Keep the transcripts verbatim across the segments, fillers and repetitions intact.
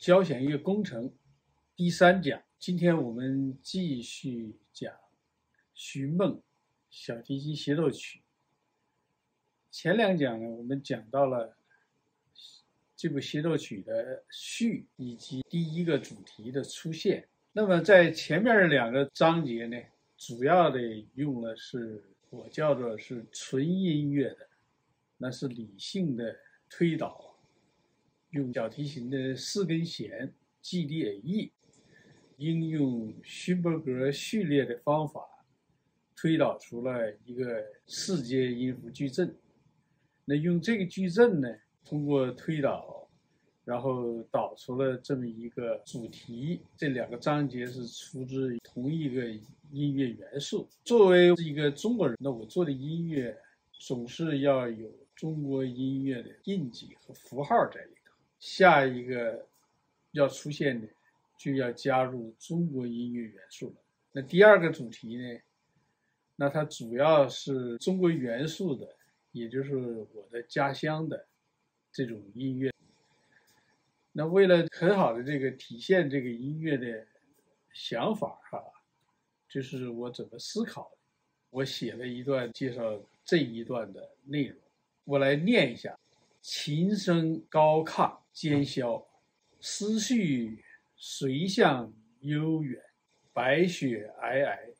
交响乐工程第三讲，今天我们继续讲徐梦小提琴协奏曲。前两讲呢，我们讲到了这部协奏曲的序以及第一个主题的出现。那么在前面的两个章节呢，主要的用的是我叫做是纯音乐的，那是理性的推导，用小提琴的四根弦 G D A E， 应用勋伯格序列的方法，推导出了一个四阶音符矩阵。那用这个矩阵呢，通过推导，然后导出了这么一个主题。这两个章节是出自同一个音乐元素。作为一个中国人，那我做的音乐总是要有中国音乐的印记和符号在里头。下一个要出现的就要加入中国音乐元素了。那第二个主题呢，那它主要是中国元素的，也就是我的家乡的这种音乐。那为了很好的这个体现这个音乐的想法哈，就是我怎么思考的，我写了一段介绍这一段的内容，我来念一下：琴声高亢尖削，思绪随向悠远，白雪皑皑，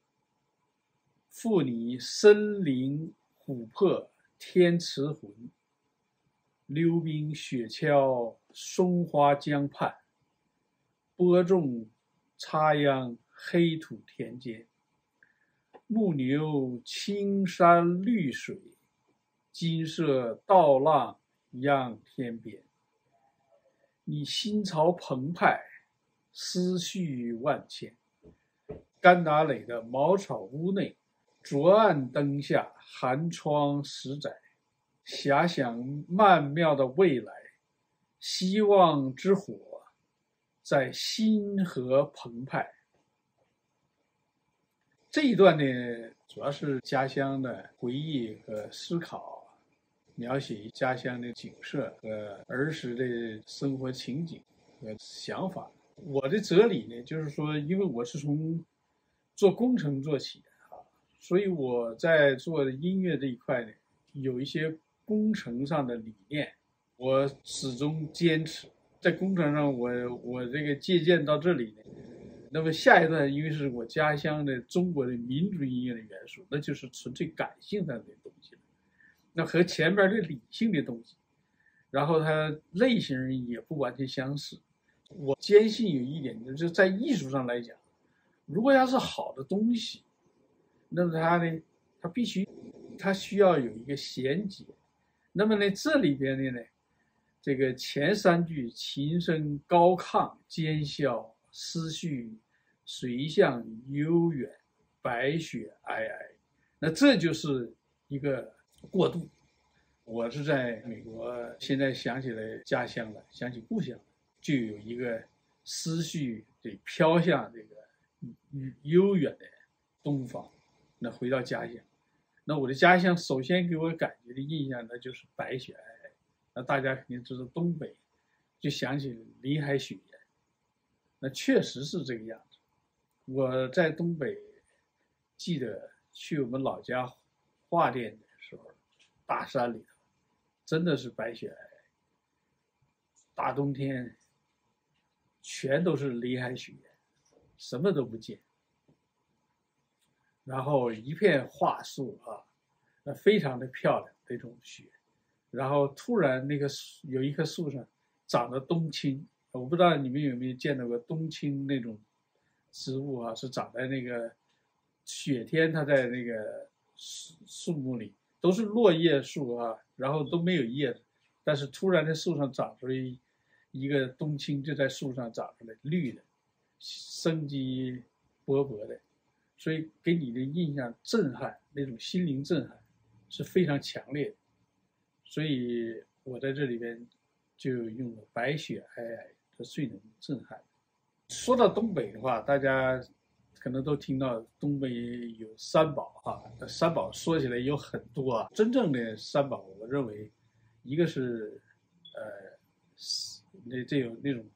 负你森林琥珀天池魂，溜冰雪橇松花江畔，播种插秧黑土田间，牧牛青山绿水，金色稻浪扬天边。你心潮澎湃，思绪万千。甘达磊的茅草屋内，灼暗灯下，寒窗十载，遐想曼妙的未来，希望之火在心河澎湃。这一段呢，主要是家乡的回忆和思考，描写家乡的景色和儿时的生活情景和想法。我的哲理呢，就是说，因为我是从做工程做起的啊，所以我在做音乐这一块呢，有一些工程上的理念，我始终坚持。在工程上我，我我这个借鉴到这里呢。那么下一段，因为是我家乡的中国的民族音乐的元素，那就是纯粹感性上的东西了。那和前面的理性的东西，然后它类型也不完全相似。我坚信有一点，就是在艺术上来讲，如果要是好的东西，那么它呢，它必须，它需要有一个衔接。那么呢，这里边的呢，这个前三句琴声高亢尖削，思绪随向悠远，白雪皑皑，那这就是一个过渡。我是在美国，现在想起来家乡了，想起故乡了，就有一个思绪得飘向这个悠远的东方。那回到家乡，那我的家乡首先给我感觉的印象，那就是白雪皑皑。那大家肯定知道东北，就想起林海雪原，那确实是这个样子。我在东北记得去我们老家桦店的时候，大山里头真的是白雪皑皑，大冬天全都是林海雪原，什么都不见，然后一片桦树啊，那非常的漂亮那种雪。然后突然那个有一棵树上长了冬青，我不知道你们有没有见到过冬青那种植物啊，是长在那个雪天，它在那个树树木里都是落叶树啊，然后都没有叶子，但是突然在树上长出一一个冬青，就在树上长出来，绿的，生机勃勃的，所以给你的印象震撼，那种心灵震撼是非常强烈的。所以我在这里边就用了白雪皑皑，它最能震撼。说到东北的话，大家可能都听到东北有三宝哈，那三宝说起来有很多啊。真正的三宝，我认为一个是呃，那这有那种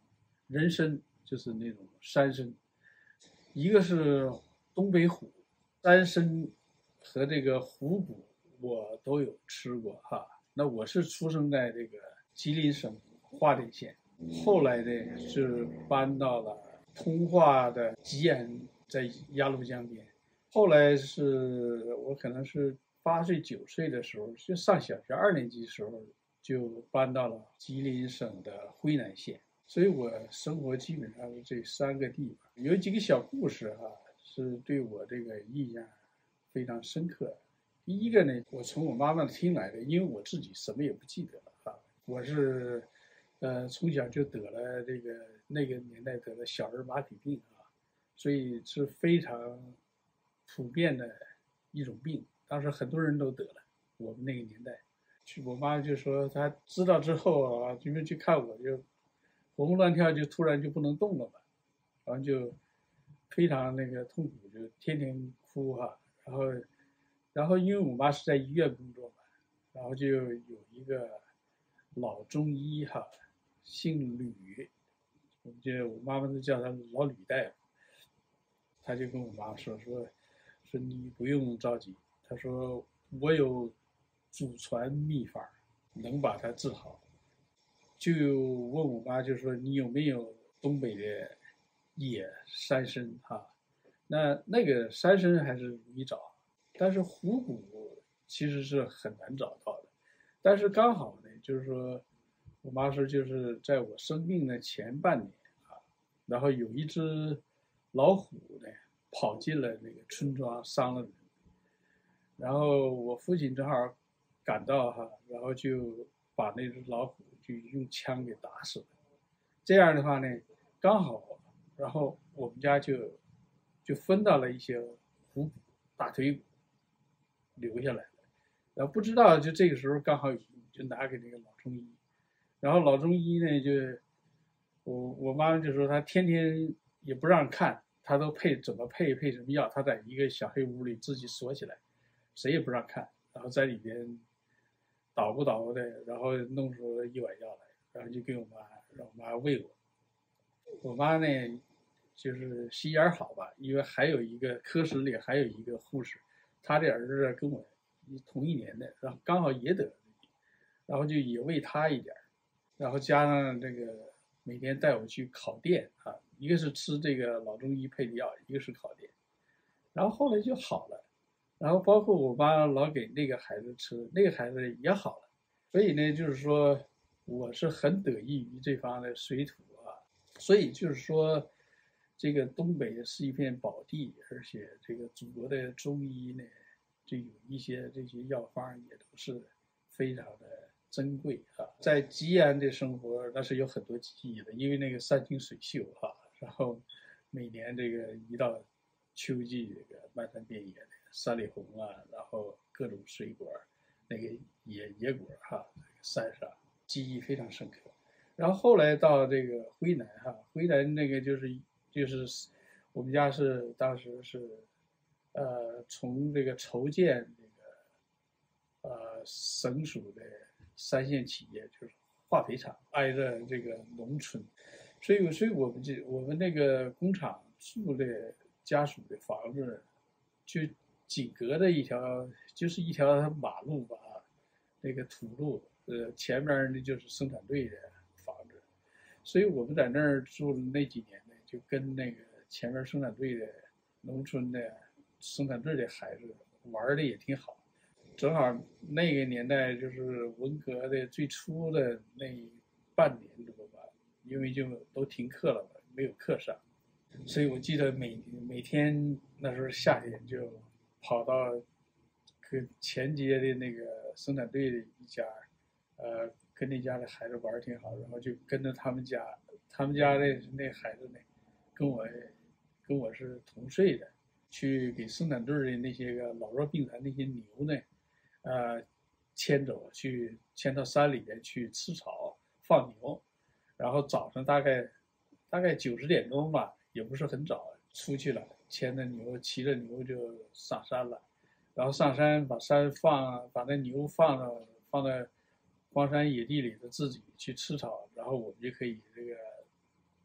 人参，就是那种山参，一个是东北虎，山参和这个虎骨我都有吃过哈。那我是出生在这个吉林省花莲县，后来呢是搬到了通化的吉安，在鸭绿江边。后来是我可能是八岁九岁的时候，就上小学二年级的时候，就搬到了吉林省的辉南县。所以我生活基本上是这三个地方。有几个小故事哈、啊，是对我这个印象非常深刻。第一个呢，我从我妈妈听来的，因为我自己什么也不记得了啊。我是，呃，从小就得了这个那个年代得了小儿麻痹病啊，所以是非常普遍的一种病，当时很多人都得了。我们那个年代，去我妈就说她知道之后啊，因为去看我就活蹦乱跳，就突然就不能动了嘛，然后就非常那个痛苦，就天天哭哈、啊，然后。然后因为我妈是在医院工作嘛，然后就有一个老中医哈，姓吕，我们就我妈妈都叫他老吕大夫，他就跟我妈说说说你不用着急，他说我有祖传秘法，能把它治好。就问我妈就说你有没有东北的野山参哈？那那个山参还是容易找。但是虎骨其实是很难找到的，但是刚好呢，就是说，我妈说就是在我生病的前半年啊，然后有一只老虎呢跑进了那个村庄，伤了人，然后我父亲正好赶到哈，然后就把那只老虎就用枪给打死了。这样的话呢，刚好，然后我们家就就分到了一些虎骨、大腿骨。留下来了，然后不知道就这个时候刚好就拿给那个老中医，然后老中医呢就我我妈妈就说她天天也不让看，她都配怎么配配什么药，她在一个小黑屋里自己锁起来，谁也不让看，然后在里边捣鼓捣鼓的，然后弄出一碗药来，然后就给我妈让我妈喂我。我妈呢就是心眼好吧，因为还有一个科室里还有一个护士。他的儿子跟我同一年的，然后刚好也得，然后就也喂他一点，然后加上这个每天带我去烤店啊，一个是吃这个老中医配的药，一个是烤店，然后后来就好了，然后包括我妈老给那个孩子吃，那个孩子也好了，所以呢，就是说我是很得益于这方的水土啊，所以就是说。这个东北是一片宝地，而且这个祖国的中医呢，就有一些这些药方也都是非常的珍贵啊。在吉安的生活那是有很多记忆的，因为那个山清水秀啊，然后每年这个一到秋季，这个漫山遍野的山里红啊，然后各种水果，那个野野果哈、啊，山上记忆非常深刻。然后后来到这个辉南哈、啊，辉南那个就是。就是我们家是当时是，呃，从这个筹建这个，呃，省属的三线企业，就是化肥厂，挨着这个农村，所以，所以我们这我们那个工厂住的家属的房子，就紧隔着一条，就是一条马路吧，那个土路，呃，前面呢就是生产队的房子，所以我们在那儿住的那几年。就跟那个前面生产队的农村的生产队的孩子玩的也挺好，正好那个年代就是文革的最初的那半年多吧，因为就都停课了嘛，没有课上，所以我记得每每天那时候夏天就跑到跟前街的那个生产队的一家，呃，跟那家的孩子玩挺好，然后就跟着他们家，他们家的那孩子呢。跟我跟我是同岁的，去给生产队的那些个老弱病残那些牛呢，呃，牵走去牵到山里边去吃草放牛，然后早上大概大概九十点钟吧，也不是很早，出去了，牵着牛骑着牛就上山了，然后上山把山放把那牛放到放在荒山野地里头自己去吃草，然后我们就可以这个。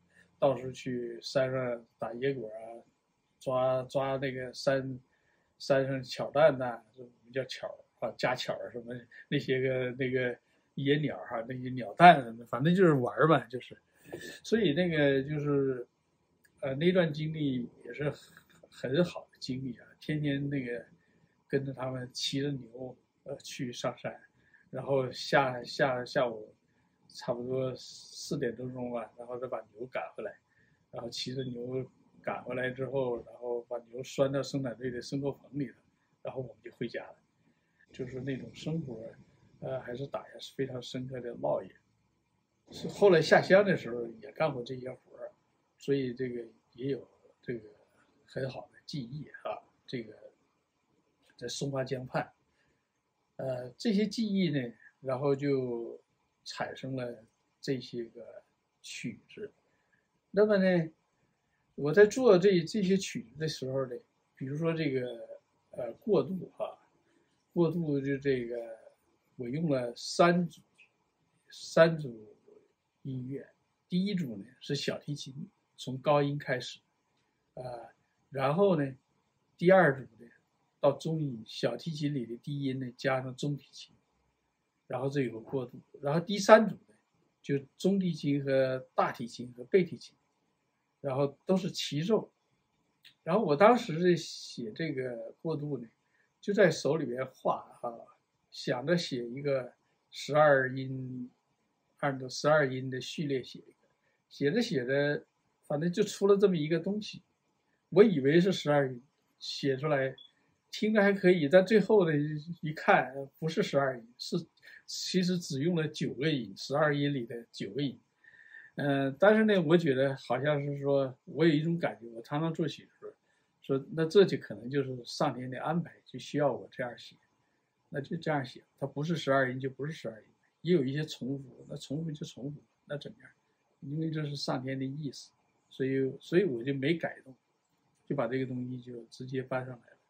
到处去山上打野果啊，抓抓那个山山上巧蛋呐、啊，我们叫巧啊，家巧什么那些个那个野鸟哈、啊，那些鸟蛋什么，反正就是玩嘛，就是。所以那个就是，呃，那段经历也是很很好的经历啊，天天那个跟着他们骑着牛呃去上山，然后下下下午差不多四点多钟吧，然后再把牛赶回来，然后骑着牛赶回来之后，然后把牛拴到生产队的牲口棚里头，然后我们就回家了，就是那种生活，呃，还是打下是非常深刻的烙印。是后来下乡的时候也干过这些活儿，所以这个也有这个很好的记忆啊。这个在松花江畔，呃，这些记忆呢，然后就产生了这些个曲子。那么呢，我在做这这些曲子的时候呢，比如说这个呃过渡哈、啊，过渡就这个我用了三组三组。音乐，第一组呢是小提琴，从高音开始，啊、呃，然后呢，第二组呢到中音，小提琴里的低音呢加上中提琴，然后这有个过渡，然后第三组呢就中提琴和大提琴和贝提琴，然后都是齐奏，然后我当时写这个过渡呢，就在手里边画哈，想着写一个十二音。按照十二音的序列写一个，写着写着，反正就出了这么一个东西。我以为是十二音，写出来听着还可以，但最后呢一看不是十二音，是其实只用了九个音，十二音里的九个音。嗯、呃，但是呢，我觉得好像是说，我有一种感觉，我常常做曲子，说那这就可能就是上天的安排，就需要我这样写，那就这样写，它不是十二音就不是十二音。也有一些重复，那重复就重复，那怎么样？因为这是上天的意思，所以所以我就没改动，就把这个东西就直接搬上来了。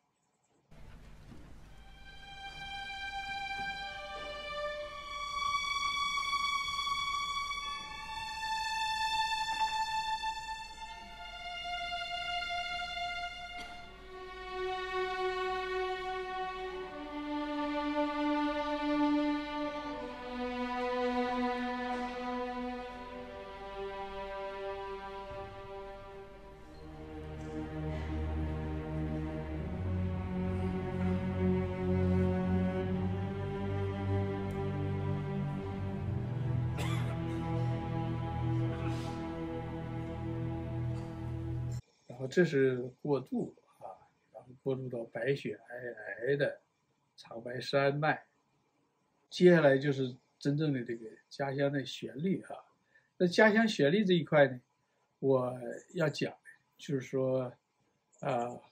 然后这是过渡啊，然后过渡到白雪皑皑的长白山脉，接下来就是真正的这个家乡的旋律哈、啊。那家乡旋律这一块呢，我要讲就是说，啊、呃，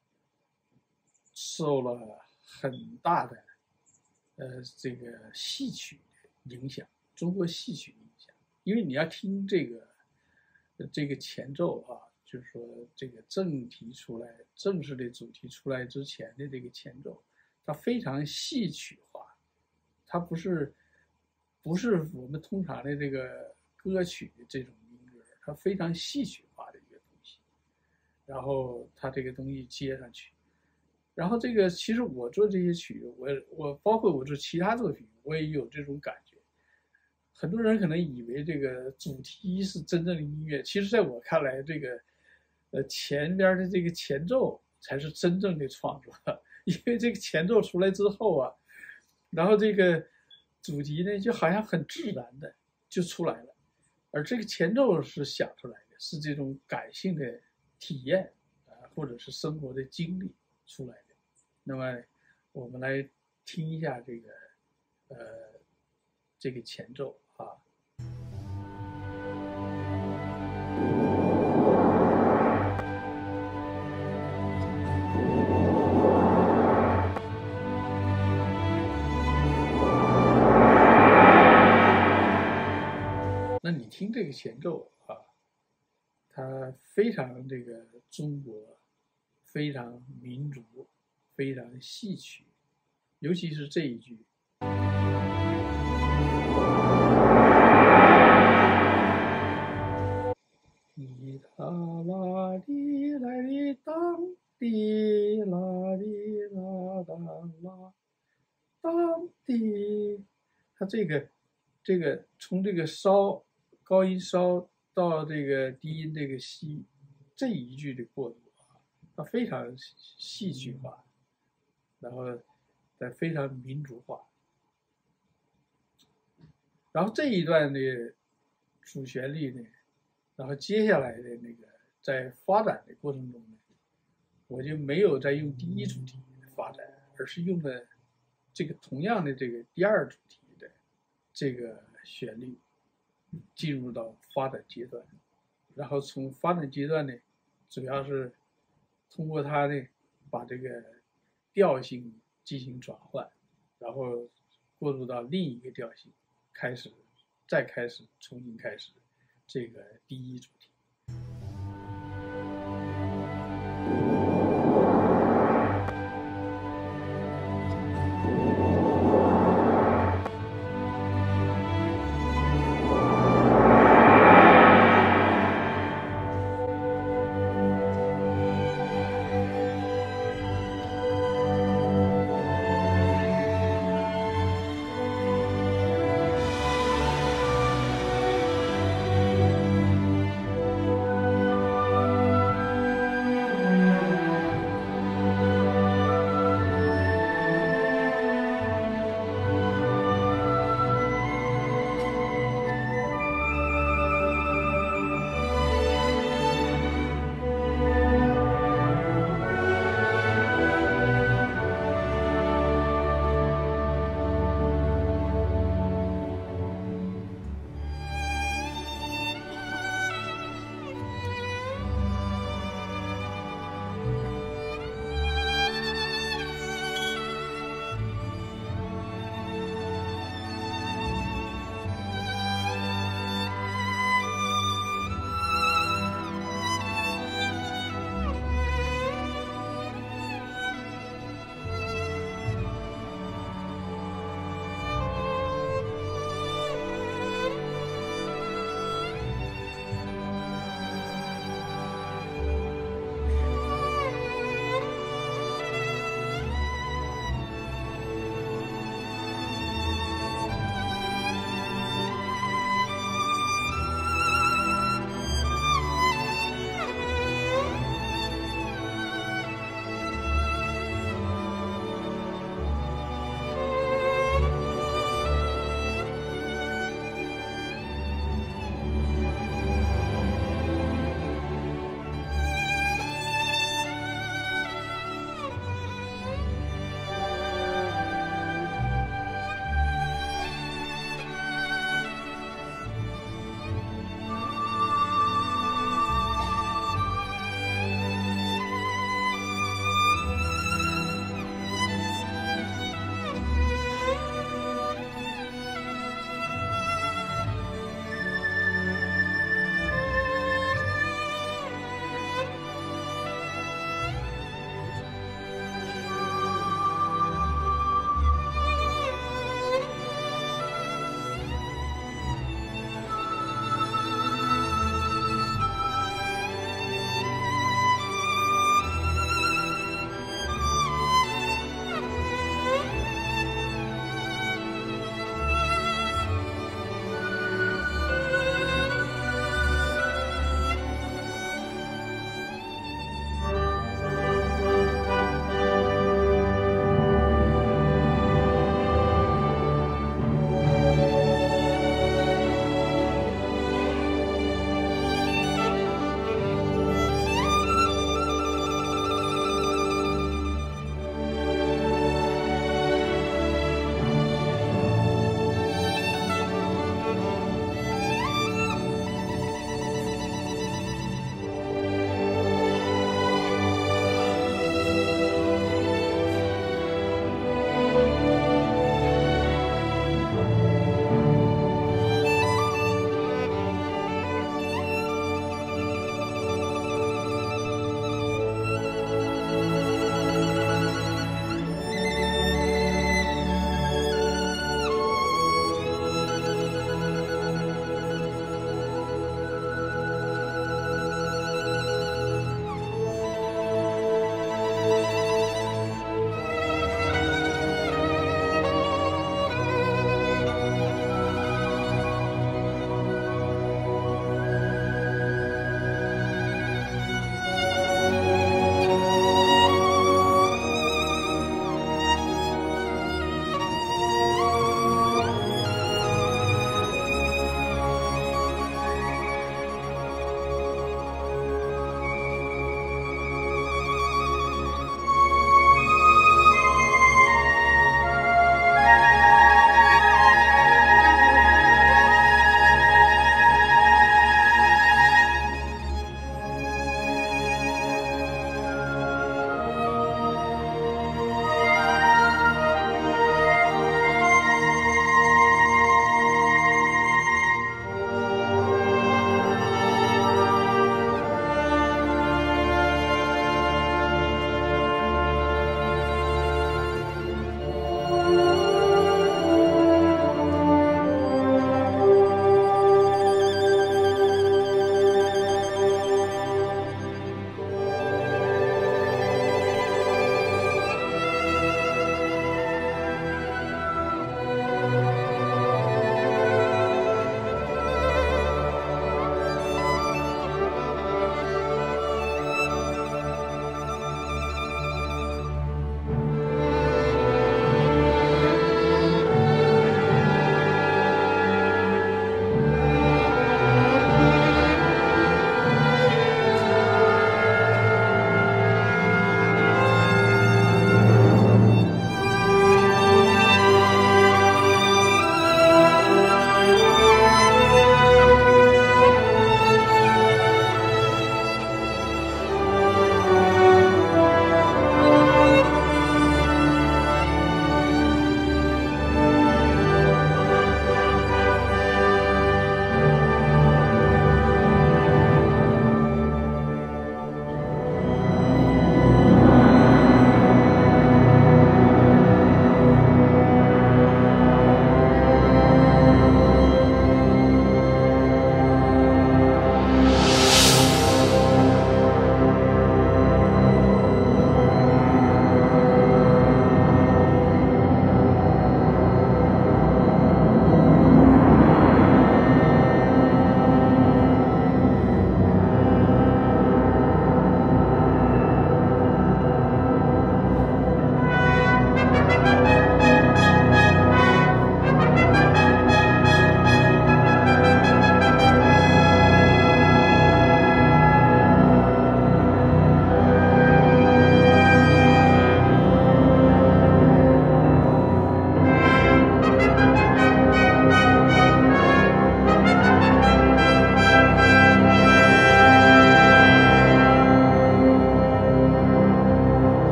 受了很大的呃这个戏曲的影响，中国戏曲影响，因为你要听这个这个前奏啊。就是说，这个正题出来，正式的主题出来之前的这个前奏，它非常戏曲化，它不是不是我们通常的这个歌曲的这种音乐，它非常戏曲化的一个东西。然后它这个东西接上去，然后这个其实我做这些曲，我我包括我做其他作品，我也有这种感觉。很多人可能以为这个主题是真正的音乐，其实在我看来，这个。呃，前边的这个前奏才是真正的创作，因为这个前奏出来之后啊，然后这个主题呢就好像很自然的就出来了，而这个前奏是想出来的，是这种感性的体验啊，或者是生活的经历出来的。那么我们来听一下这个呃这个前奏啊。那你听这个前奏啊，它非常这个中国，非常民族，非常戏曲，尤其是这一句。你当的，它这个这个从这个烧高音烧到这个低音这个西这一句的过渡啊，它非常戏剧化，然后再非常民族化。然后这一段的主旋律呢，然后接下来的那个在发展的过程中呢，我就没有再用第一主题发展，而是用了这个同样的这个第二主题的这个旋律进入到发展阶段，然后从发展阶段呢，主要是通过它呢把这个调性进行转换，然后过渡到另一个调性，开始再开始重新开始这个第一主题。